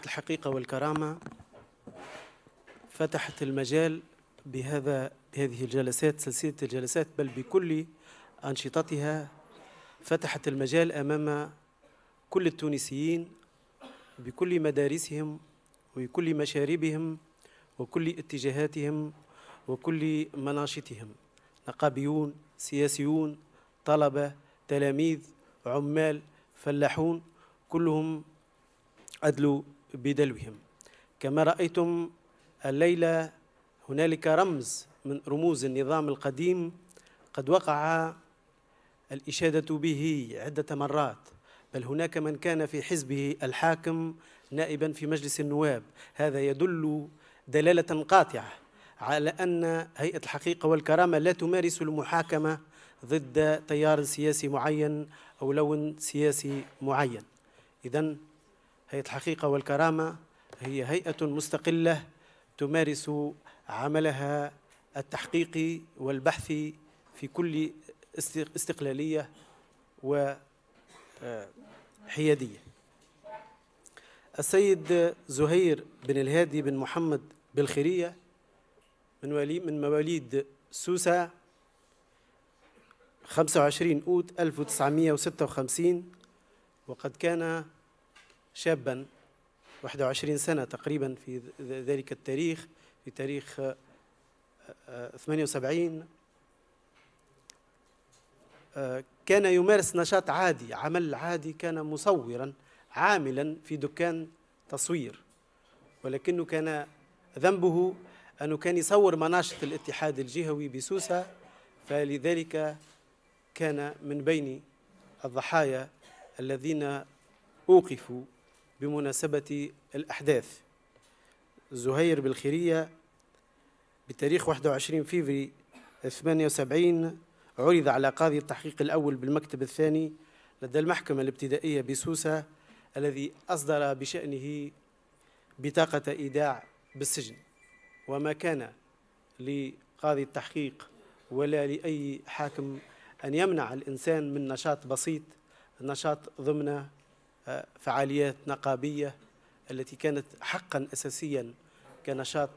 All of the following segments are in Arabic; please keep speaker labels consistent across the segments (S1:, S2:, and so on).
S1: الحقيقة والكرامة فتحت المجال بهذه الجلسات، سلسلة الجلسات، بل بكل أنشطتها فتحت المجال أمام كل التونسيين بكل مدارسهم وبكل مشاربهم وكل اتجاهاتهم وكل مناشطهم، نقابيون، سياسيون، طلبة، تلاميذ، عمال، فلاحون، كلهم أدلوا بدلوهم. كما رأيتم الليلة هنالك رمز من رموز النظام القديم قد وقع الإشادة به عدة مرات، بل هناك من كان في حزبه الحاكم نائبا في مجلس النواب. هذا يدل دلالة قاطعة على أن هيئة الحقيقة والكرامة لا تمارس المحاكمة ضد تيار سياسي معين أو لون سياسي معين. إذن هيئة الحقيقة والكرامة هي هيئة مستقلة تمارس عملها التحقيقي والبحثي في كل استقلالية وحيادية. السيد زهير بن الهادي بن محمد بالخيرية من مواليد سوسة 25 أوت 1956، وقد كان شابا 21 سنة تقريبا في ذلك التاريخ، في تاريخ 78. كان يمارس نشاط عادي، عمل عادي، كان مصورا عاملا في دكان تصوير، ولكنه كان ذنبه أنه كان يصور مناشط الاتحاد الجهوي بسوسة، فلذلك كان من بين الضحايا الذين أوقفوا بمناسبة الأحداث. زهير بالخيرية بتاريخ 21 فيفري 78 عرض على قاضي التحقيق الأول بالمكتب الثاني لدى المحكمة الابتدائية بسوسة، الذي أصدر بشأنه بطاقة إيداع بالسجن، وما كان لقاضي التحقيق ولا لأي حاكم أن يمنع الإنسان من نشاط بسيط، نشاط ضمن فعاليات نقابية التي كانت حقا أساسيا كنشاط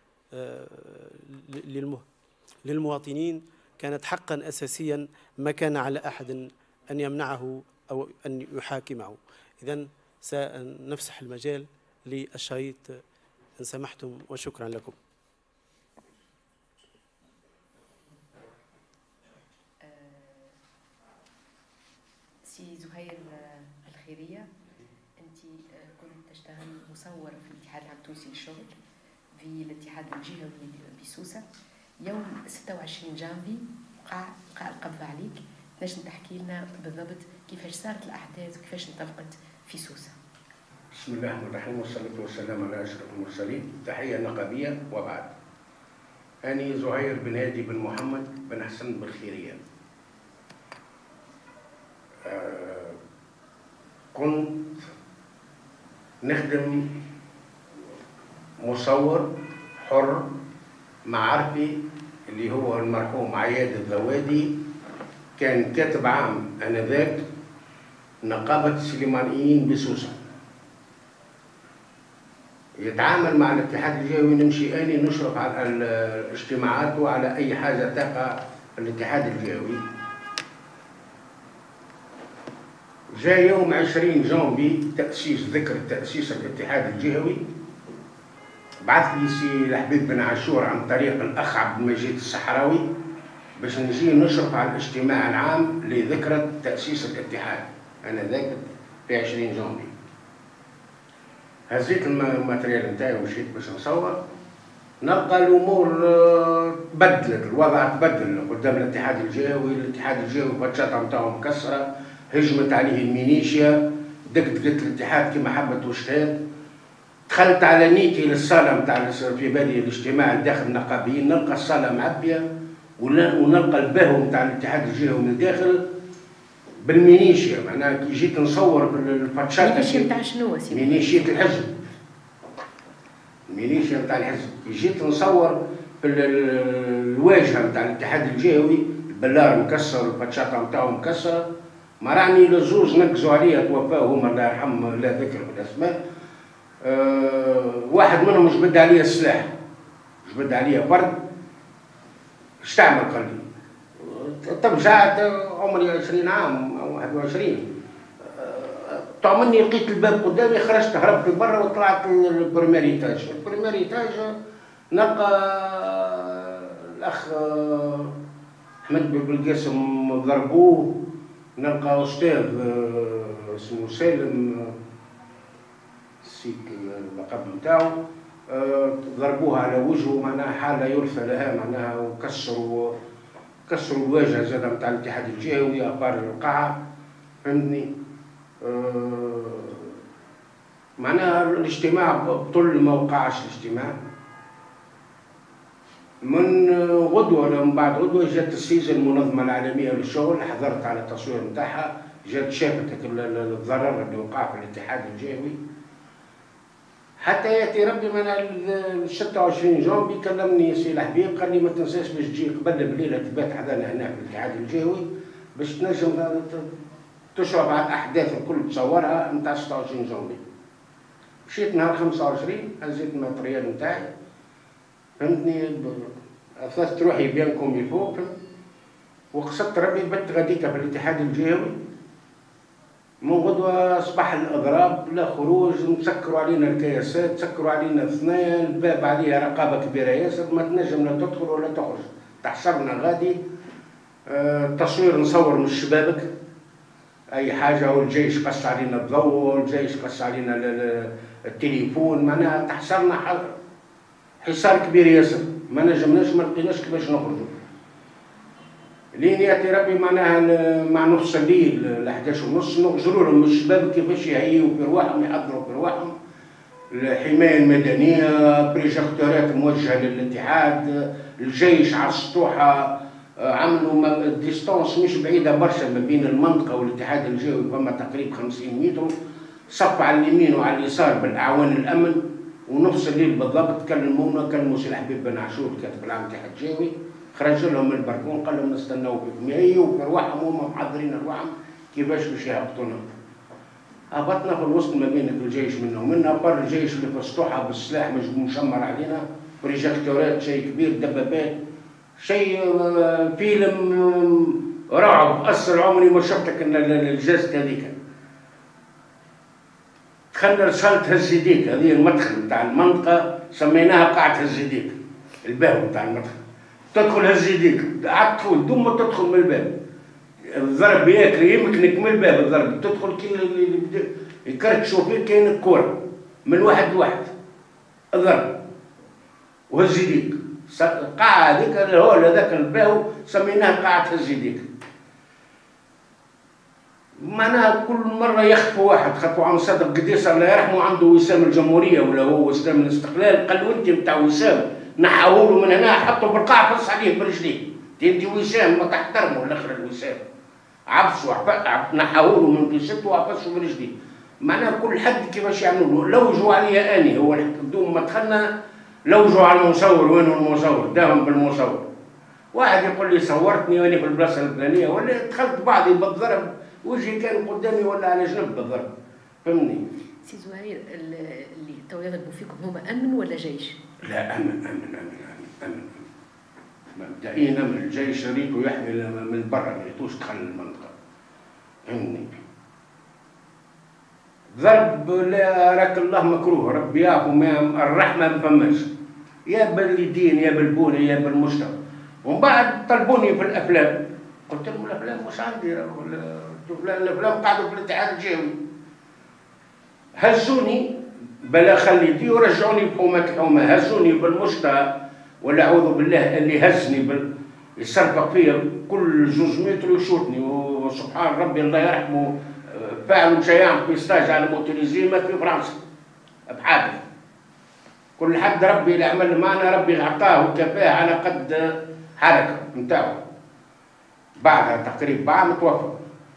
S1: للمواطنين، كانت حقا أساسيا ما كان على أحد أن يمنعه أو أن يحاكمه. إذن سنفسح المجال للشريط إن سمحتم، وشكرا لكم.
S2: سي زهير الخيرية، أنت كنت تشتغل مصور في الاتحاد العام التونسي للشغل في الاتحاد الجهوي بسوسة. يوم 26 جانفي وقع القبض عليك. ليش تحكي لنا بالضبط كيفاش صارت الأحداث وكيفاش انطلقت في سوسة؟
S3: بسم الله الرحمن الرحيم، والصلاة والسلام على أشرف المرسلين. تحية نقابية وبعد. أنا زهير بن هادي بن محمد بن حسن بالخيرية. كنت نخدم مصور حر مع عرفي اللي هو المرحوم عياد الذوادي، كان كاتب عام آنذاك نقابة السليمانيين بسوسة. يتعامل مع الاتحاد الجهوي، نمشي أني نشرف على الاجتماعات وعلى أي حاجة تقع الاتحاد الجهوي. جاء يوم 20 جانفي ذكر تأسيس الاتحاد الجهوي، بعث لي سي الحبيب بن عاشور عن طريق الأخ عبد المجيد الصحراوي باش نجي نشرف على الاجتماع العام لذكرى تأسيس الاتحاد. أنا ذاك في 20 جانفي هزيت الماتريال نتاعي ومشيت باش نصور، نلقى الأمور تبدلت، الوضع تبدل قدام الاتحاد الجهوي. الاتحاد الجهوي باتشاطة نتاعو مكسرة، هجمت عليه المينيشيا، دقت الاتحاد كما حبت واجتهد. دخلت على نيتي للصالة نتاع في بالي الاجتماع داخل النقابيين، نلقى الصالة معبية ونلقى الباهو نتاع الاتحاد الجهوي من الداخل بالمينيشيا. معناها كي جيت نصور بالباتشاتا.
S2: المينيشيا نتاع شنو؟
S3: مينيشيا الحزب، المينيشيا نتاع الحزب. كي جيت نصور في الواجهة نتاع الاتحاد الجهوي، البلار مكسر والباتشاتا نتاعو مكسرة. ما راني للزوز نركزوا عليها، توفاو هما الله يرحم لا ذكر بالاسماء. واحد منهم جبد عليا السلاح، جبد عليا فرد. اش تعمل؟ قال لي ترجعت عمري 20 عام او 21. طعمني لقيت الباب قدامي، خرجت هربت لبرا وطلعت للبريمير ايتاج. البريمير ايتاج نلقى الاخ احمد بالقاسم ضربوه، نلقى استاذ اسمه سالم نسيت اللقب نتاعو، ضربوها على وجهه، معناها حاله يرثى لها معناها، وكسروا الواجهه زاد نتاع الاتحاد الجهوي ابار القاعه، فهمتني. معناها الاجتماع بطل ما وقعش الاجتماع. من غدوه ولا من بعد غدوه جات السيزه المنظمه العالميه للشغل، حضرت على التصوير نتاعها، جات شافت الضرر اللي وقع في الاتحاد الجهوي. حتى ياتي ربي من 26 جونفي كلمني سي الحبيب، قال لي ما تنساش باش تجي قبل بليله تبات حدانا هنا في الاتحاد الجهوي باش تنجم تشرف على الاحداث الكل تصورها نتاع 26 جونفي. مشيت نهار 25 هزيت الماتريال نتاعي، فهمتني، اثثت روحي بيان كوم يفو، وقصدت ربي بت غاديكا في الاتحاد الجهوي. من غدوه صباح الاضراب، لا خروج، مسكروا علينا الكياسات، سكروا علينا اثنين، الباب عليها رقابه كبيره ياسر، ما تنجم لا تدخل ولا تخرج. تحشرنا غادي، تصوير نصور من الشبابك اي حاجه، والجيش قص علينا الضوء، والجيش قص علينا التليفون، معناها تحشرنا حصار كبير ياسر، ما نجمناش، ما لقيناش كيفاش نخرجوا. لين ياتي ربي معناها مع نص الليل ل 11:30 نغزروا لهم الشباب كيفاش يهيئوا في رواحهم، يحضروا في رواحهم. الحمايه المدنيه، بريجكتورات موجهه للاتحاد، الجيش على السطوحه، عملوا ديستونس مش بعيده برشا ما بين المنطقه والاتحاد الجوي، فما تقريبا 50 متر، صف على اليمين وعلى اليسار بالاعوان الامن. ونص الليل بالضبط كلموا سي الحبيب بن عاشور كاتب العام الاتحاد الجوي، خرج لهم من البركون قال لهم نستناو فيكم، يهيئوا في رواحهم، هما محضرين رواحهم كيفاش باش يهبطونا. هبطنا في الوسط ما بين الجيش منا ومنا، بر الجيش اللي في السطوحه بالسلاح مشمر علينا، بريجكتورات، شيء كبير، دبابات، شيء فيلم رعب اثر عمري ما شفتك الجازة هذيك. دخلنا لصالة هزيديك، هذه المدخل نتاع المنطقة سميناها قاعة هزيديك، الباب نتاع المدخل. تدخل هزيديك، قعدت تدخل دون ما تدخل من الباب. الضرب ياكل يمكنك من الباب الضرب، تدخل كي يكرتشوا فيك كاين الكورة من واحد لواحد. الضرب وهزيديك. القاعة هذيك الهول هذاك الباهو سميناه قاعة هزيديك. معناها كل مرة يخطفوا واحد، خطفوا عم صدق قديس الله يرحمه عنده وسام الجمهورية ولا هو وسام الاستقلال، قال له أنت نتاع وسام، نحاوا له من هنا حطوا بالقاع فص عليه برجليه، أنت وسام ما تحترموا الآخر الوسام. عبسوا نحاوا له من قصته وعبسوا برجليه. معناها كل حد كيفاش يعملوا له، لوجوا عليا أني هو بدون ما دخلنا لوجوا على المصور، وين المصور؟ داهم بالمصور. واحد يقول لي صورتني وأنا في البلاصة الفلانية، ولا دخلت بعضي بالضرب، وجهي كان قدامي ولا على جنب بالضرب، فهمني؟
S2: سي زهير، اللي تو يضربوا فيكم هما أمن ولا جيش؟
S3: لا، أمن. مبدئيا أمن، الجيش ريته يحمي من برا، ما ريتوش دخل المنطقة، فهمني؟ ضرب لا راك الله مكروه، ربي يعفو، الرحمة ما فماش، يا باليدين يا بالبونة يا بالمشتى. ومن بعد طلبوني في الأفلام، قلت لهم الأفلام مش عندي، الأفلام قعدوا في الاتحاد الجهوي. هزوني بلا خليتي ورجعوني بحومة، هزوني بالمشتى، ولا أعوذ بالله اللي هزني يصرفق فيا كل 200 متر ويشوتني، وسبحان ربي الله يرحمه فاعل شيئا في ستاج على موتوريزي مات في فرنسا بحادث. كل حد ربي اللي عمل معنا ربي عطاه وكفاه على قد حركه نتاعو. بعدها تقريبا بعام توفى،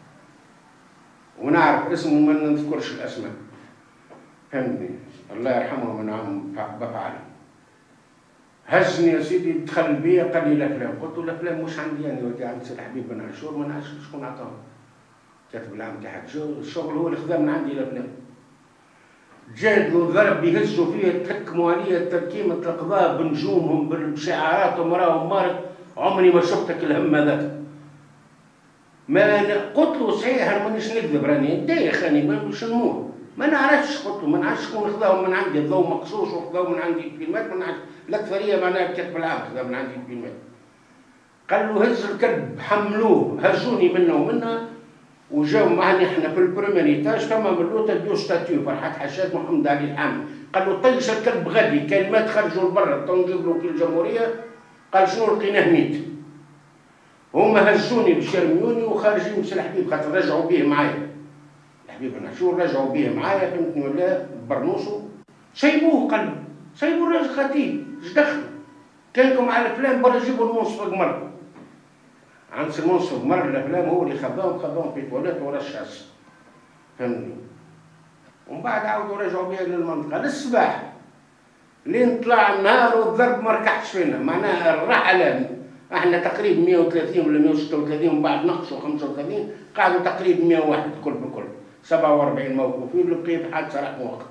S3: ونعرف اسمه ما نذكرش الاسماء، فهمتني؟ الله يرحمه من عام بفعل. هزني يا سيدي، دخل بيا قال لي الافلام، قلت له الافلام مش عندي انا، ودي عند سي الحبيب بن عاشور، ما نعرفش شكون عطاهم. كاتب العام تاع الشغل هو اللي خذا من عندي الافلام. تجادلوا ضرب يهزوا فيه تحكموا عليه تركيمة القضاء بنجومهم بشعاراتهم راهم مارك. عمري ما شفتك الهم هذاك. ما قلت له صحيح انا مانيش نكذب راني دايخ راني باش نموت ما نعرفش. قلت له ما نعرفش شكون خذاهم من عندي الضوء مقصوص وخذاهم من عندي الكلمات ما نعرفش. الأكثرية معناها بكتب العام خذا من عندي الكلمات. قال له هز الكلب حملوه هزوني منه ومنها وجاو معنا احنا في البريمير ايتاج فما من لوطا ديو ستاتيو فرحات حشاد محمد علي الحامي. قال له طيش الكلب غادي كلمات خرجوا لبرا تو نجيب له وكيل الجمهوريه. قال شنو لقيناه ميت. هما هزوني باش يرميوني وخارجين مش الحبيب خاطر رجعوا بيه معايا. الحبيب نعشور رجعوا بيه معايا فهمتني ولا برنوسو سيبوه. قال سيبوا الراجل خطيب اش دخلوا كانكم على الافلام برا جيبوا المنصف قمر. عنصر المنصف قمر الافلام هو اللي خذاهم في تواليت ورا الشاس فهمتني. ومن بعد عاودوا رجعوا بيه للمنطقه للصباح لين طلع النهار والضرب ما ركحش فينا. معناها الرحله احنا تقريبا 130 ولا 136 ومن بعد نقصوا 35 قعدوا تقريبا 101 كل بكل 47 موقوفين اللي بقيت حادثه رقم وقت.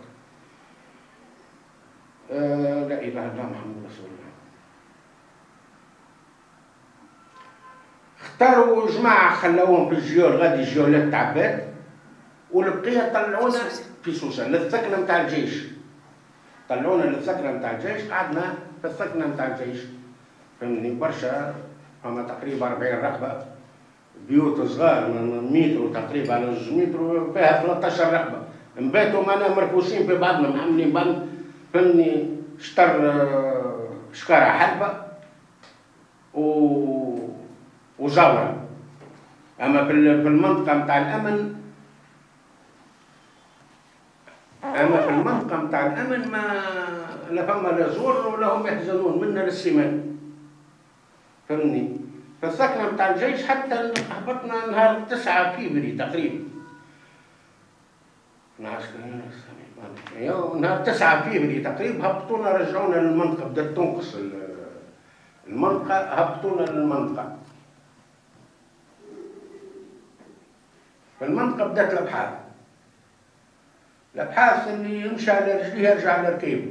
S3: لا اله الا الله محمد رسول الله. اختاروا جماعه خلوهم في الجيول غادي جيولات تعبات والبقيه طلعونا في سوسه للثكنه نتاع الجيش. طلعونا للثكنه نتاع الجيش قعدنا في الثكنه نتاع الجيش فهمني برشا. فما تقريبا 40 رقبه بيوت صغار من متر تقريبا على 2 متر فيها 13 رقبه. نباتوا معنا مرفوسين في بعضنا محملين بعضنا فهمني. شكارة حلبة وزاورة. أما في المنطقة متاع الأمن ما لا فما لا زور ولا هم يحزنون منا للسمان فهمني. فالسكنة متاع الجيش حتى هبطنا نهار 9 فبراير تقريبا. نهار 9 فبراير تقريبا هبطونا رجعونا للمنطقة بدات تنقص المنطقة هبطونا للمنطقة. في المنطقة بدات الأبحاث اللي يمشي على رجليه يرجع على ركيبه.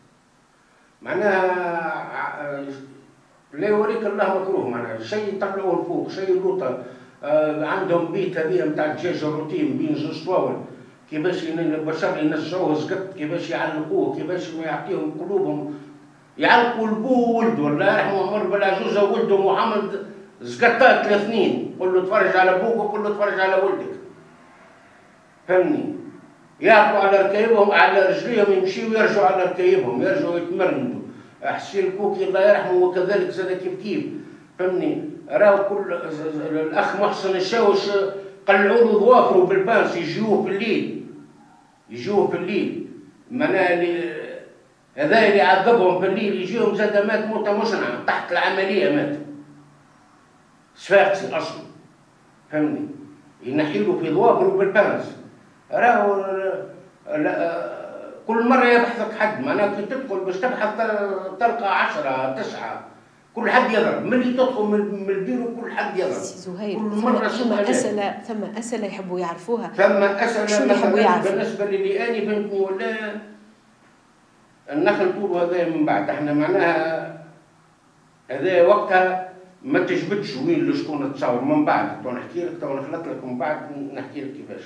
S3: معناها لا يوريك الله مكروه. معناها شيء يطلعوه لفوق شيء لوطة. عندهم بيت هذه نتاع الدجاج الروتين بين زوج طواول كيفاش البشر ينزعوه زقط كيفاش يعلقوه كيفاش يعطيهم قلوبهم يعلقوا لبوه وولده الله يرحمه عمر بالعزوزه وولده محمد زقطات 3 سنين. قل له تفرج على بوك وقل له تفرج على ولدك فهمني. يعطوا على ركايبهم على رجليهم يمشيوا ويرجعوا على ركايبهم يرجعوا يتمرمدوا. حسين الكوكي الله يرحمه وكذلك زاد كيف فهمني. راهو كل الاخ محسن الشاوش قلعوا له ظوافره بالبانس يجيوه في الليل. معناها هذا اللي عذبهم في الليل يجيهم زاد مات موته مشنعه تحت العمليه مات صفاقسي اصلا فهمني. ينحيله في ظوافره بالبانس. راهو كل مره يبحثك حد. معناها كي تدخل باش تبحث تلقى 10 9 كل حد يضرب. ملي تدخل من البيرو كل حد يضرب.
S2: زهير ثم اسئله يحبوا يعرفوها.
S3: ثم اسئله
S2: شو اللي يحبوا يعرفوا؟
S3: بالنسبه لي اني فهمتني ولا النخل طول هذا من بعد احنا معناها هذا وقتها ما تجبدش وين شكون تصور من بعد. تو نحكي لك تو نخلط لك من بعد نحكي لك كيفاش.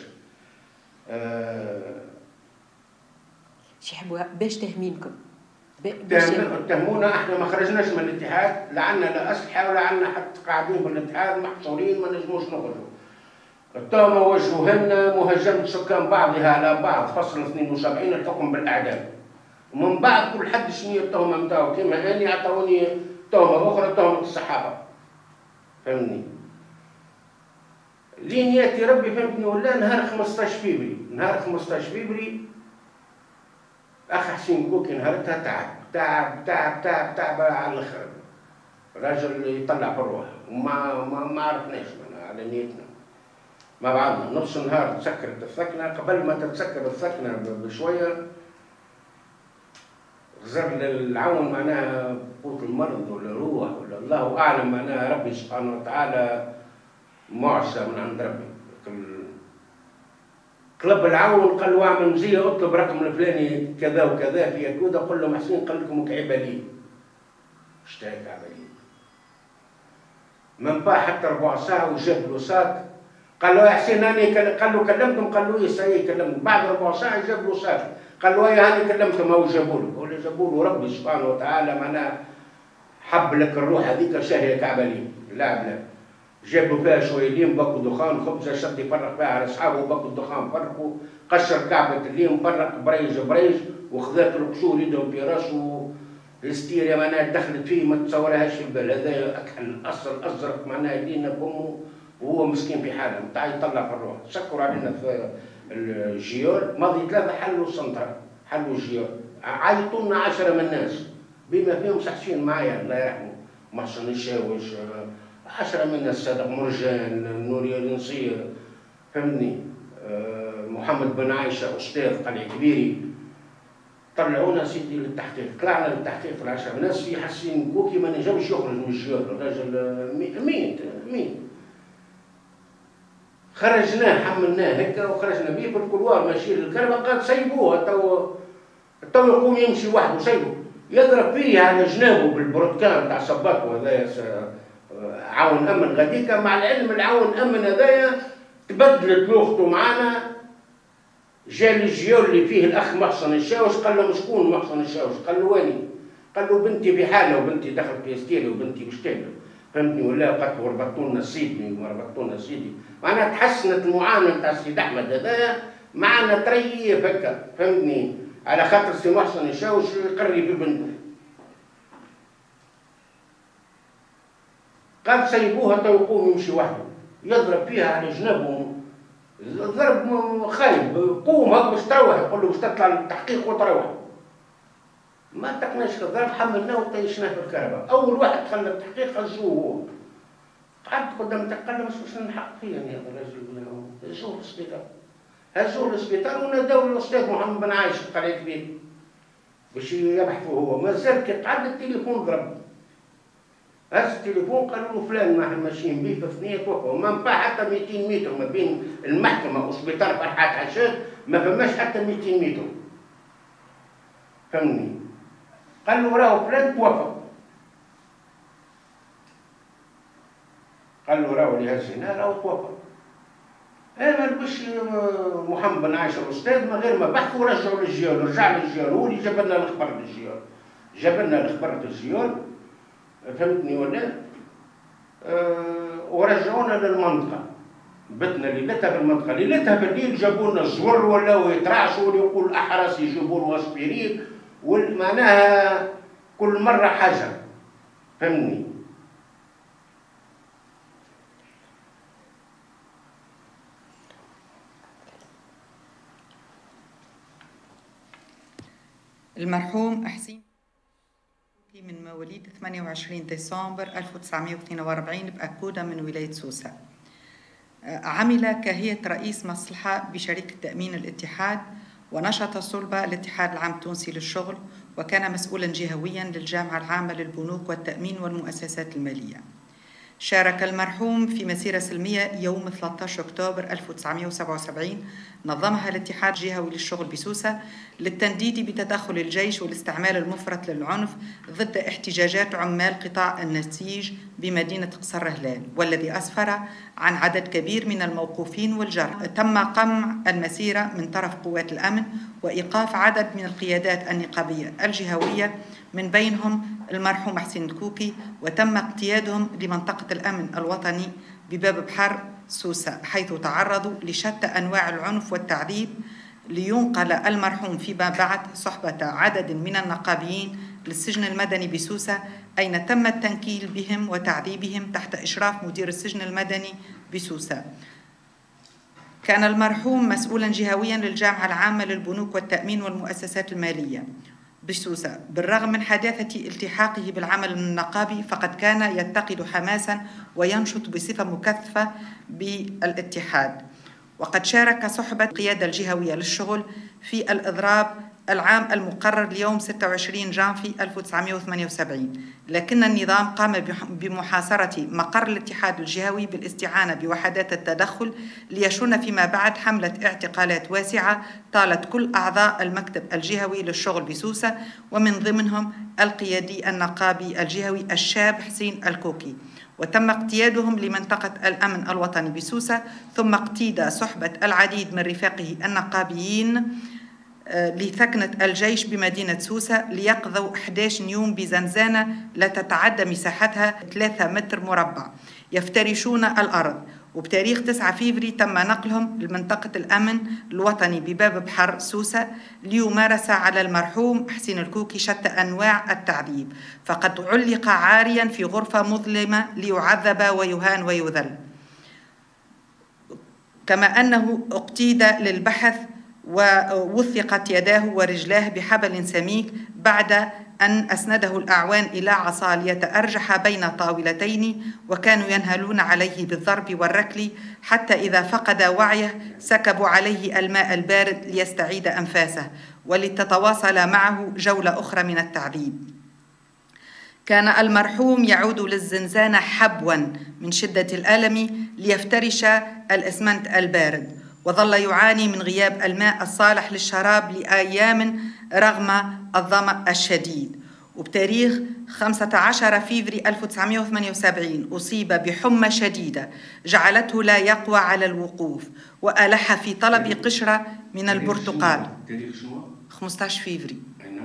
S2: شو يحبوا باش تهمينكم؟
S3: اتهمونا احنا ما خرجناش من الاتحاد لا عندنا لا اسلحه ولا عندنا حتى قاعدين في الاتحاد محصورين ما نجموش نخرجوا. التهمه وجهوها لنا مهاجمه سكان بعضها على بعض فصل 72 الحكم بالاعدام. ومن بعد كل حد شنو التهمه نتاعو كيما اني عطاوني تهمه اخرى تهمه الصحافه فهمني. لين ياتي ربي فهمتني ولا نهار 15 فبراير اخ حسين كوكي نهارتها تعب على الاخر. راجل يطلع في الروح وما عرفناش على نيتنا مع بعضنا. نص النهار تسكرت الثكنه. قبل ما تتسكر الثكنه بشويه غزر للعون معناها قوت المرض ولا روح ولا الله اعلم معناها ربي سبحانه وتعالى معجزه من عند ربي. كلب العون قال له اعمل مزيه اطلب رقم الفلاني كذا وكذا في يكودا، قل له محسين قال لكم كعبه لي اشتهي كعبه لي. من باع حتى ربع ساعه وجاب له ساك، قال له يا حسين هاني قال له كلمتم، قال له يا كلمتم. بعد ربع ساعه جاب له ساك، قال له يا هاني كلمتم او جابوا له، ولا جابوا له ربي سبحانه وتعالى معناها حب لك الروح هذيك شهيه كعبه لي. لا جابوا فيها شويه ليم، بكوا دخان، خبزه شد يفرق فيها على اصحابه، بكوا الدخان فرقوا، قشر كعبه الليم فرق بريج وخذات القشور يدهم في راسه، الستيريا معناها دخلت فيه ما تصورهاش في البال. هذا اكحل اصل ازرق معناها يدينا بامه وهو مسكين في حاله متاع يطلع في الروح. سكروا علينا في الجيول ماضي 3 حلوا السنتر، حلوا الجيول، عيطوا لنا 10 من الناس بما فيهم سحسين معايا الله يرحمه، محسن الشاوش، 10 من الناس، صادق مرجان، نوري النصير، فهمتني، محمد بن عايشه استاذ قلعه كبيري. طلعونا سيدي للتحقيق، طلعنا للتحقيق ال10 ناس يحسين كوكي ما نجمش يخرج من الجيول، الراجل ميت. خرجناه حملناه هكا وخرجنا بيه بالكولوار ماشي للكربه، قال سيبوه تو يقوم يمشي وحده، سيبوه يضرب فيه على جنابه بالبرتكان تاع صباكو هذايا عون امن غاديك. مع العلم العون امن هذايا تبدلت لوخته معانا، جا الجيول اللي فيه الاخ محسن الشاوش، قال له شكون محسن الشاوش؟ قال له واني، قال له بنتي بحاله وبنتي دخلت في ستيري وبنتي مش تهدى، فهمتني ولا؟ قالت له ربطوا لنا سيدي وربطوا لنا سيدي، معناها تحسنت المعامله نتاع السيد احمد هذايا معنا تريف هكا، فهمتني، على خاطر سي محسن الشاوش يقري في بنته. قال سيبوها تو يقوم يمشي وحده، يضرب فيها على جنابه ضرب خايب، قوم هاك باش تروح، يقول له باش تطلع للتحقيق وتروح. ما تقناش الضرب، حملناه وطيشناه في الكهرباء. اول واحد خلى التحقيق هزوه هو، قعدت قدام قال له مش نحق فيا يا الراجل، هزوه للسبيطار، هزوه للسبيطار وناداو الاستاذ محمد بن عايش قلعه كبير باش يبحثوا هو. مازال كي قعد التليفون ضرب، هز التليفون قالوا له فلان ما احنا ماشيين به في ثنيه توفى، وما نباع حتى 200 متر ما بين المحكمه وسبيطار فرحات عشاد، ما فماش حتى 200 متر، فهمني. قال له راهو فلان توفى، قال له راهو اللي هز هنا راهو توفى. ما لبش محمد بن عايشه الاستاذ من غير ما بحث ورجعوا للجيول، رجع للجيول، هو اللي جاب لنا الخبر للجيول، جاب لنا الخبر للجيول، فهمتني ولا؟ ورجعونا للمنطقة، بتنا ليلتها في المنطقة، ليلتها بالليل جابوا لنا الزور ولاو يترعشوا ويقول الأحرس يجيبوا له أسبرين، معناها كل مرة حاجة، فهمني.
S4: المرحوم حسين من مواليد 28 ديسمبر 1942 بأكودة من ولاية سوسة. عمل كهيئة رئيس مصلحة بشركة تأمين الاتحاد، ونشط صلب الاتحاد العام التونسي للشغل، وكان مسؤولا جهويا للجامعة العامة للبنوك والتأمين والمؤسسات المالية. شارك المرحوم في مسيرة سلمية يوم 13 أكتوبر 1977 نظمها الاتحاد الجهوي للشغل بسوسة للتنديد بتدخل الجيش والاستعمال المفرط للعنف ضد احتجاجات عمال قطاع النسيج بمدينة قصر هلال، والذي أسفر عن عدد كبير من الموقوفين والجرحى. تم قمع المسيرة من طرف قوات الأمن وإيقاف عدد من القيادات النقابية الجهوية من بينهم المرحوم حسين الكوكي، وتم اقتيادهم لمنطقة الأمن الوطني بباب بحر سوسة، حيث تعرضوا لشتى أنواع العنف والتعذيب، لينقل المرحوم فيما بعد صحبة عدد من النقابيين للسجن المدني بسوسة، أين تم التنكيل بهم وتعذيبهم تحت إشراف مدير السجن المدني بسوسة. كان المرحوم مسؤولا جهويا للجامعة العامة للبنوك والتأمين والمؤسسات المالية بسوسة. بالرغم من حداثة التحاقه بالعمل النقابي، فقد كان يتقد حماسا وينشط بصفة مكثفة بالاتحاد، وقد شارك صحبة القيادة الجهوية للشغل في الإضراب العام المقرر ليوم 26 جانفي 1978، لكن النظام قام بمحاصرة مقر الاتحاد الجهوي بالاستعانة بوحدات التدخل ليشن فيما بعد حملة اعتقالات واسعة طالت كل أعضاء المكتب الجهوي للشغل بسوسة، ومن ضمنهم القيادي النقابي الجهوي الشاب حسين الكوكي، وتم اقتيادهم لمنطقة الأمن الوطني بسوسة، ثم اقتيد صحبة العديد من رفاقه النقابيين لثكنة الجيش بمدينة سوسة ليقضوا 11 يوم بزنزانة لا تتعدى مساحتها 3 متر مربع يفترشون الأرض. وبتاريخ 9 فيفري تم نقلهم لمنطقة الأمن الوطني بباب بحر سوسة ليمارس على المرحوم حسين الكوكي شتى أنواع التعذيب، فقد علق عاريا في غرفة مظلمة ليعذب ويهان ويذل، كما أنه اقتيد للبحث ووثقت يداه ورجلاه بحبل سميك بعد أن أسنده الأعوان إلى عصا ليتأرجح بين طاولتين، وكانوا ينهلون عليه بالضرب والركل حتى إذا فقد وعيه سكبوا عليه الماء البارد ليستعيد أنفاسه ولتتواصل معه جولة أخرى من التعذيب. كان المرحوم يعود للزنزانة حبوا من شدة الألم ليفترش الإسمنت البارد، وظل يعاني من غياب الماء الصالح للشراب لأيام رغم الظمأ الشديد. وبتاريخ 15 فيفري 1978 أصيب بحمى شديدة جعلته لا يقوى على الوقوف، وألح في طلب قشرة من البرتقال. 15 فيفري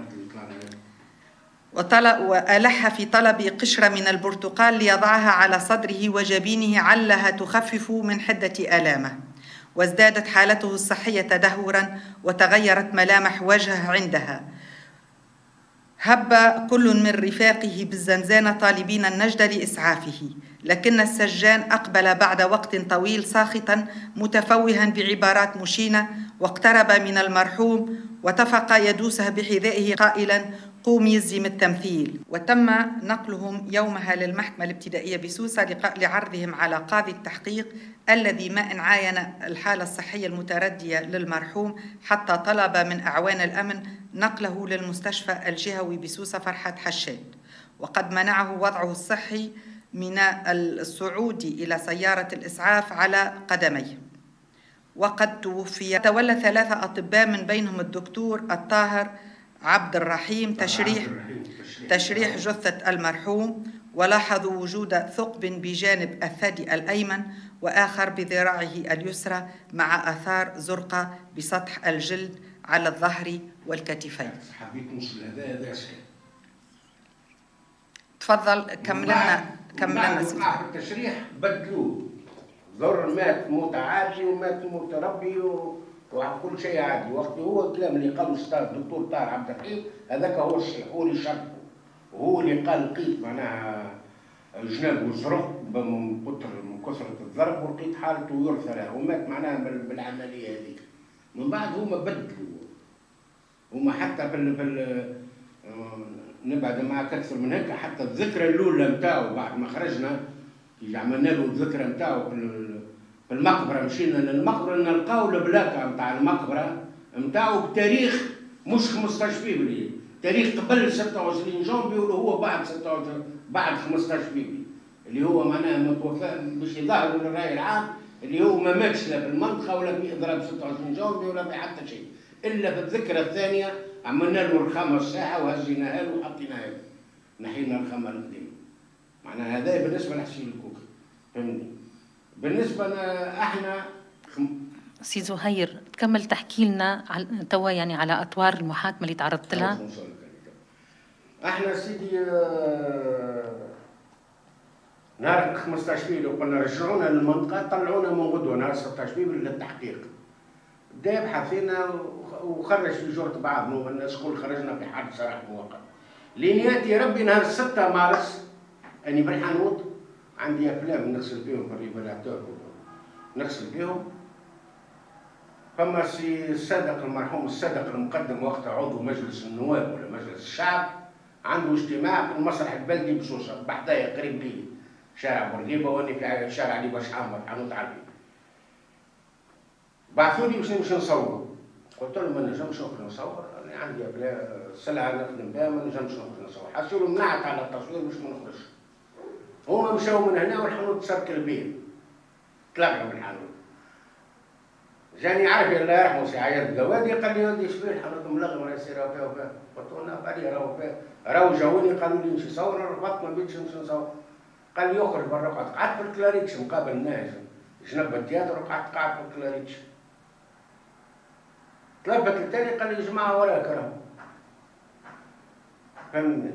S4: وألح في طلب قشرة من البرتقال ليضعها على صدره وجبينه علها تخفف من حدة آلامه، وازدادت حالته الصحية تدهورا وتغيرت ملامح وجهه عندها. هب كل من رفاقه بالزنزانة طالبين النجدة لإسعافه، لكن السجان أقبل بعد وقت طويل ساخطا متفوها بعبارات مشينة، واقترب من المرحوم وتفق يدوسه بحذائه قائلا: قوم يزي من التمثيل. وتم نقلهم يومها للمحكمة الابتدائية بسوسة لعرضهم على قاضي التحقيق الذي ما إن عاين الحالة الصحية المتردية للمرحوم حتى طلب من أعوان الأمن نقله للمستشفى الجهوي بسوسة فرحة حشاد، وقد منعه وضعه الصحي من الصعود إلى سيارة الإسعاف على قدميه. وقد توفي. تولى 3 أطباء من بينهم الدكتور الطاهر عبد الرحيم تشريح جثة المرحوم، ولاحظوا وجود ثقب بجانب الثدي الأيمن وآخر بذراعه اليسرى مع آثار زرقاء بسطح الجلد على الظهر والكتفين.
S3: حبيت نوصل هذا
S4: تفضل كملنا
S3: بعد التشريح بدلوه، ضر مات موت عادي ومات موت ربي وكل شيء عادي. وقت هو الكلام اللي قاله الاستاذ الدكتور طاهر عبد الرحيم هذاك هو الصحيح، هو اللي شرحه، وهو اللي قال لقيت معناها جنابه زرق من كثرة الضرب ولقيت حالته يرثى ومات معناها بالعملية هذيك. من بعد هما بدلوا، هما حتى نبعد معك أكثر من هيك، حتى الذكرى الأولى نتاعو بعد ما خرجنا عملنا له الذكرى نتاعو في المقبرة، مشينا للمقبرة نلقاو البلاكة نتاع المقبرة نتاعو بتاريخ مش 15 فبراير، تاريخ قبل 26 جانفي وهو بعد 15 فبراير، اللي هو معناها متوفى باش يظهر للرأي العام اللي هو ما ماتش لا في المنطقة ولا في إضراب 26 جانفي ولا في حتى شيء، إلا في الذكرى الثانية عملنا له الرخامة الساحة وهزيناها له وحطيناها له، نحينا الرخامة القديمة. معناها هذا بالنسبة لحسين الكوكي، فهمني. بالنسبة لنا احنا
S5: سي زهير تكمل تحكي لنا توا يعني على اطوار المحاكمة اللي تعرضت لها.
S3: احنا سيدي نهار 15 فيلو قلنا رجعونا للمنطقة، طلعونا من غدوة نهار 16 فيلو للتحقيق. بدا يبحث فينا وخرج في جرة بعض الناس كل خرجنا في حال سراح مؤقت. لين ياتي ربي نهار 6 مارس اني بالحانوت عندي افلام نغسل بيهم في الريفيراتور نغسل بيهم. فما سي الصادق المرحوم الصادق المقدم وقتها عضو مجلس النواب ولا مجلس الشعب عنده اجتماع في المسرح البلدي بسوسة بحدايا قريب لي شارع بورقيبة واني في شارع علي باش حامر حانوت عربي. بعثوا لي باش نمشي نصوروا. قلت لهم ما نجمش نخرج نصور، انا عندي سلعه نخدم بها ما نجمش نخرج نصور، حسيت منعت على التصوير باش ما نخرجش. هما مشاو من هنا والحانوت تسكر بيه، طلعنا من الحانوت. جاني عارف الله يرحمه سي عياد الجوادي قال لي ودي شبيه الحانوت ملغم راه يصير فيها وفيها، قلت له انا بالي راهو فيها، راهو جاوني قالوا لي نمشي صور، رفضت ما بديتش نمشي نصور. قال لي اخرج برا، قعدت في الكلاريتش مقابل الناس جنب التياتر وقعدت قاعد في الكلاريتش. تلفت التاني قال لي يا جماعه وراك راهو. فهمتني؟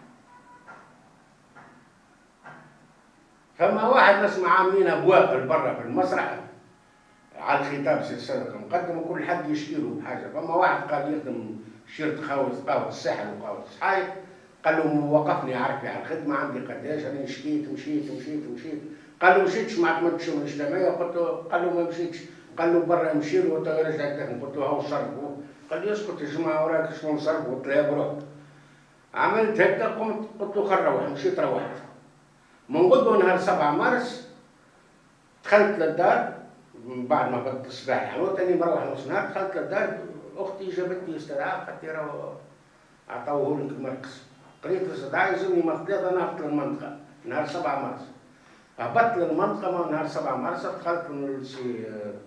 S3: فما واحد نسمع عاملين ابواب برا في المسرح على الخطاب سلسله المقدم وكل حد يشيروا بحاجه، فما واحد قال يخدم شيرة قهوه الساحل وقهوه الصحايف، قال له وقفني عارفي على الخدمه عندي قداش، انا مشيت قال له مشيتش ما عملتش شؤون اجتماعيه، قلت له قال له ما مشيتش، قال له برا نمشي له وانت رجعت تخدم، قلت له هاو صرفوا، قال لي اسكت يا جماعه وراك شلون صرفوا، قلت له يا بروح. عملت هكا قمت قلت له خل روح، مشيت روحت. من غدوه نهار 7 مارس دخلت للدار بعد ما بدت الصباح الحانوت، اني مروح نص نهار، دخلت للدار اختي جابتني استدعاء قالت لي راهو عطاوه لك المركز، قريت الاستدعاء يلزمني مخطيط انا هبط للمنطقه نهار 7 مارس. هبطت للمنطقه نهار 7 مارس، دخلت لسي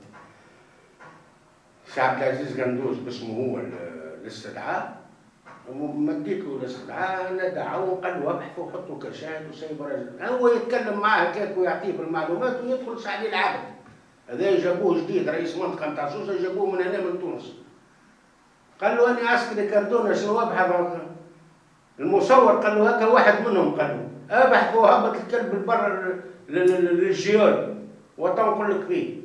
S3: عبد العزيز قندوز باسمه هو الاستدعاء، ومديت له الاستدعاء، انا دعوه وقال له ابحثوا وحطوا كشاهد وسيب رجل، هو يتكلم معاه هكاك ويعطيه بالمعلومات ويدخل سعدي العابد. هذا جابوه جديد رئيس منطقه نتاع سوسه، جابوه من هنا من تونس. قال له انا عسكري كردونه شنو ابحث؟ المصور قال له هكا واحد منهم، قال له ابحث وهبط الكلب البر للجيول وتنقل لك فيه.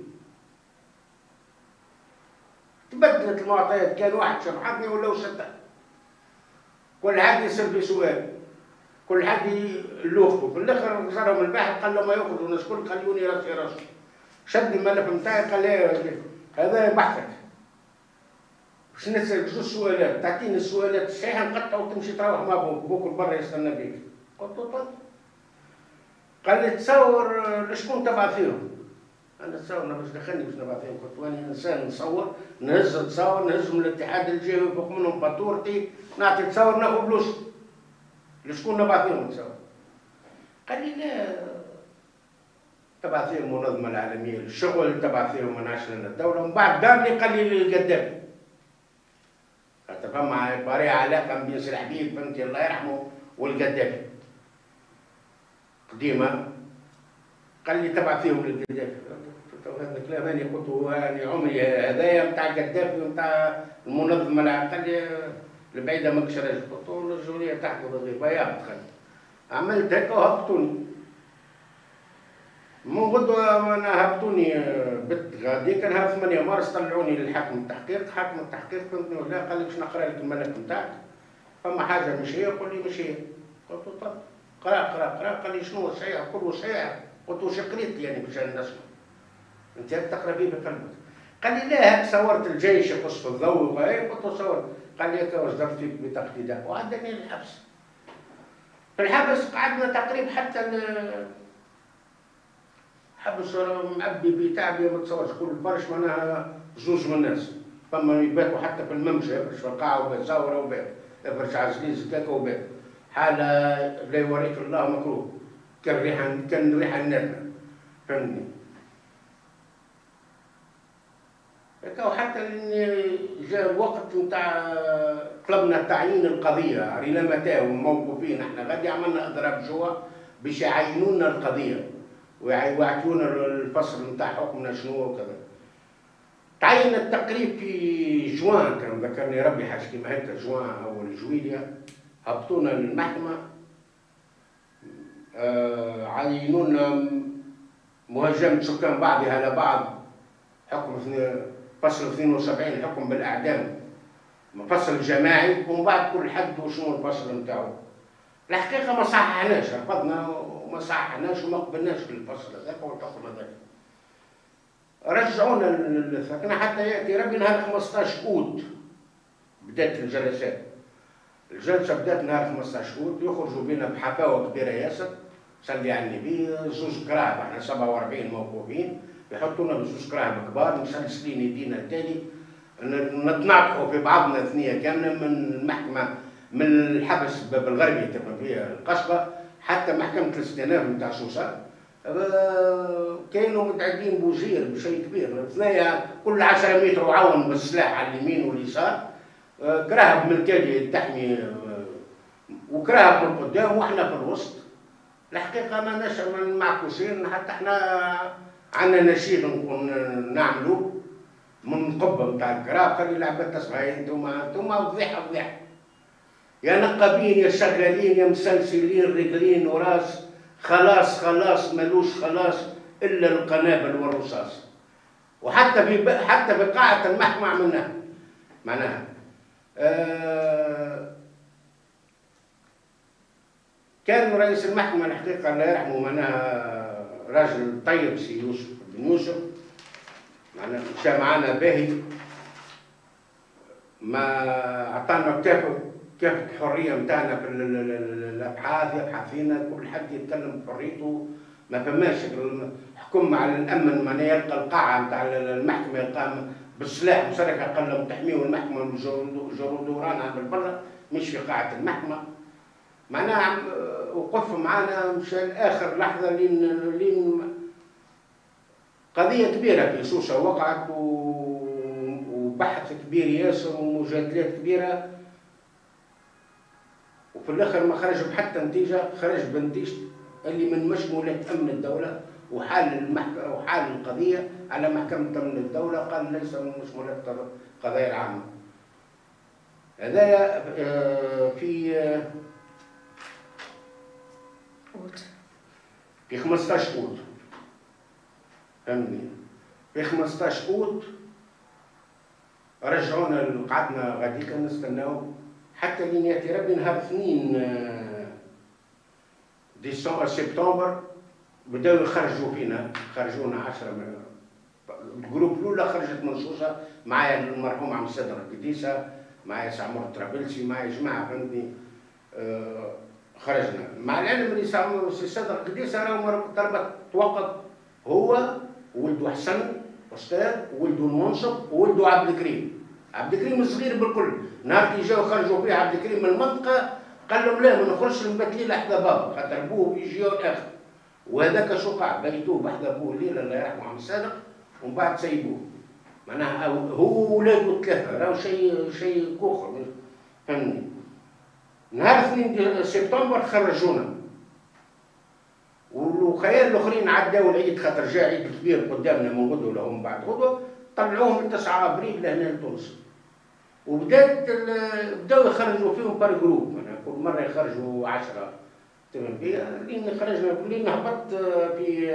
S3: تبدلت المعطيات، كان واحد شبحتني ولاو 6، كل حد يصير في سؤال، كل حد يلوخه، في الاخر زارهم الباحث قال له ما ياخذوا الناس الكل خلوني راسي راسي. شد الملف نتاعي قال لي هذا بحثك، باش نسالك 2 سؤالات، تعطيني السؤالات الصحيحه نقطع وتمشي تروح مع بوك برا يستنى بيك. قلت له طيب. قال لي تصور لشكون تبع فيهم؟ انا تصور انا باش دخلني باش نبع فيهم، قلت واني انسان نصور نهز تصور نهزهم للاتحاد الجهوي فوق منهم فاتورتي، نعطي تصور ناخذ فلوس. لشكون نبع فيهم تصور؟ قال لي لا تبع فيهم المنظمه العالميه للشغل، تبع فيهم مناشر الدوله، ومن بعد دامني قال لي القدامي. خاطر فما طريقه علاقه بين سي الحبيب فهمتي الله يرحمه والقدامي قديمه، قال لي تبع فيهم القدامي. هذا الكلام انا قلت انا عمري هذايا نتاع القدامي ونتاع المنظمه العالميه، قال لي البعيده ماكش راجل، قلت له الرجوليه تحت الغيبه يا دخل. عملت هكا وهبطوني. من غدوه انا هبطوني بت غادي كان نهار 8 مارس طلعوني للحاكم التحقيق، حاكم التحقيق فهمتني ولا قال لي باش نقرا لك الملف نتاعك، فما حاجه مش هي؟ قول لي مش هي. قلت له طب قرا، قال لي شنو صحيح؟ كله صحيح. قلت له شو قريت يعني باش نسمع؟ انت تقرا فيه بقلبك. قال لي لا هاك صورت الجيش يقص في الضوء، قلت له صورت. قال لي هكا واش درت فيك بطاقه اقتداء، وعدني للحبس. في الحبس قعدنا تقريبا حتى حبس معبي بتعبيه ما تصورش، كل فرش معناها زوج من الناس، فما يباتوا حتى في الممشى يفرش في القاعه وبات زاوره وبات، يفرش على زليز هكاك وبات، حاله لا يوريك الله مكروه، كان ريحه ناتنه فهمتني. هكا وحتى جاء الوقت نتاع طلبنا تعيين القضيه، رينا متى موقوفين احنا غادي عملنا اضراب جوا باش يعينوا لنا القضيه ويعطيونا الفصل نتاع حكمنا شنو وكذا. تعين التقريب في جوان، كان ذكرني ربي حاجه كيما هكا جوان اول جويليا، هبطونا للمحكمه عينوا لنا مهاجمه سكان بعضها على بعض، حكم فصل 72 حكم بالاعدام فصل جماعي، ومن بعد كل حد وشنو الفصل نتاعو. الحقيقه ما صححناش، رفضنا وما صححناش وما قبلناش بالفصل هذاك والحكم هذاك. رجعونا للثقنا حتى ياتي ربي نهار 15 اوت بدات الجلسات. الجلسه بدات نهار 15 اوت، يخرجوا بنا بحفاوه كبيره ياسر، صلي على النبي، زوج كراهب احنا 47 موقوفين، يحطونا بزوج كراهب كبار مسلسلين يدينا التالي، نتناقحوا في بعضنا ثنيه كامله من المحكمه، من الحبس بالغربي تبقى فيها القصبه حتى محكمه الاستئناف نتاع سوسه. كانوا متعدين بوزير بشيء كبير، ثنايا كل 10 متر وعون بالسلاح على اليمين واليسار، كراهب من الكادي تحمي وكراهب من قدام واحنا في الوسط. الحقيقه ماناش معكوسين، حتى احنا عندنا نشيد نعملوا من قبه نتاع الكراب، خلي العباد تسمع. انتم فضيحه يا نقابين يا شغالين يا مسلسلين رجلين وراس، خلاص ملوش خلاص الا القنابل والرصاص. وحتى حتى بقاعه المحكمه عملناها معناها. كان رئيس المحكمه الحقيقه الله يرحمه معناها راجل طيب، سي يوسف بن يوسف، معناها مشى معنا باهي، ما عطانا كافة الحريه نتاعنا في الابحاث، يبحث فينا كل حد يتكلم بحريته، ما فماش حكم على الامن معناها يلقى القاعه نتاع المحكمه يلقى بالسلاح مسرح اقل تحميه، والمحكمه جرود دوران عند البرة مش في قاعه المحكمه. معناها وقف معنا مشى لاخر لحظه لين قضيه كبيره في سوسه وقعت، وبحث كبير ياسر ومجادلات كبيره، وفي الاخر ما خرج بحتى نتيجه، خرج بنتيجه اللي من مشمولات امن الدوله وحال القضيه على محكمه امن الدوله، قال ليس من مشمولات القضايا العامه. هذايا في 15 اوت، فهمتني؟ في 15 اوت رجعونا قعدنا غاديكا نستناو حتى لين ياتي ربي نهار 2 سبتمبر بداو يخرجوا فينا، خرجونا 10 من الجروب الاولى خرجت من سوسه، معايا المرحوم عم صدر القديسه، معايا سعمور الطرابلسي، معايا جماعه فهمتني. خرجنا مع العلم اللي سي صدر القديسه راهو طلبت توقف هو وولده حسن استاذ وولده المنصب وولده عبد الكريم. عبد الكريم الصغير بالكل، نهار اللي جاو خرجوا فيه عبد الكريم من المنطقه قال لهم لا ما نخرجش نبات ليله حدا بابا خاطر بوه يجي الاخر، وهذاك شو قاع بيتوه بحدا بوه الليله الله يرحمه عم الصادق، ومن بعد سيبوه. معناها هو وولاده ثلاثه راهو شيء كوخر فهمني. نهار 2 سبتمبر خرجونا، والخيال الاخرين عداو العيد خاطر جا عيد كبير قدامنا من غدوه لهم بعد غدوه، طلعوهم من 9 ابريل لهنا لتونس، بداو يخرجوا فيهم بار جروب، معناها كل مره يخرجوا 10 تمام بيا، لين خرجنا لين هبطت في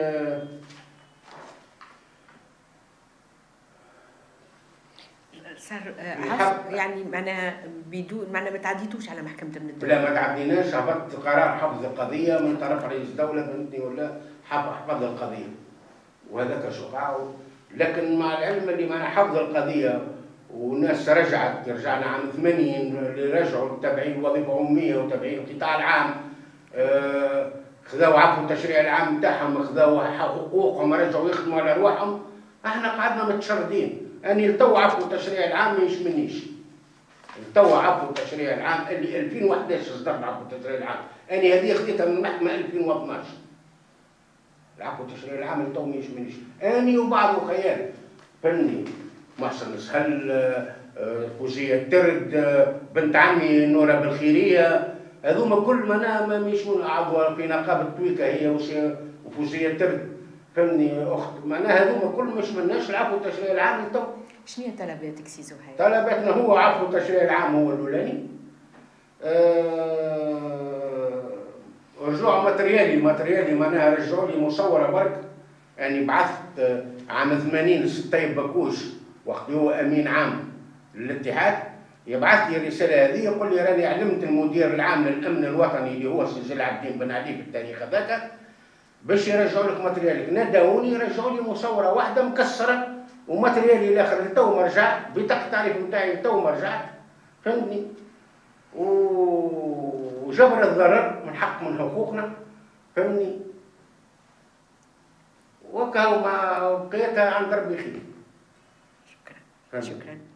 S2: صار يعني معناها بدون معناها ما تعديتوش على محكمة امن الدولة؟
S3: لا ما تعديناش، هبطت قرار حفظ القضية من طرف رئيس الدولة فهمتني ولا حفظ القضية، وهذاك شقع. لكن مع العلم اللي معناها حفظ القضية وناس رجعنا عام 80 اللي رجعوا تابعين وظيفة أمية وتابعين القطاع العام، خذاو عفو التشريع العام نتاعهم، خذاو حقوقهم، رجعوا يخدموا على رواحهم، احنا قعدنا متشردين. أني لتو عفو التشريع العام ما يشمنيش. لتو عفو التشريع العام اللي 2011 صدر عفو التشريع العام، أني هذه خذيتها من المحكمة 2012. العفو التشريع العام لتو ما يشمنيش. أني وبعض خيال فني، محسن سهل، فوزية الترد، بنت عمي نورة بالخيرية، هذوما كل ما يشمون عضو في نقابة تويكا هي وفوزية الترد. فهمني اخت معناها هذوما كل مش مناش العفو التشريع العام لتو.
S2: شنو هي طلباتك سي زهير؟
S3: طلباتنا هو عفو التشريع العام هو الاولاني، رجوع ماتريالي معناها رجعوا لي مصوره برك، يعني بعثت عام 80 للطيب بكوش وقت هو امين عام للاتحاد، يبعث لي الرساله هذه يقول لي راني علمت المدير العام للامن الوطني اللي هو سي جلال الدين بن علي في التاريخ هذاك باش يرجعوا لك ماتريالك. نداوني رجعوا لي مصوره واحده مكسره وماتريالي الاخر تو ما رجعت، بطاقه التعريف نتاعي تو ما رجعت فهمتني. وجبر الضرر من حق من حقوقنا فهمتني. وكاو ما بقيتها عند ربي خير.
S2: شكرا.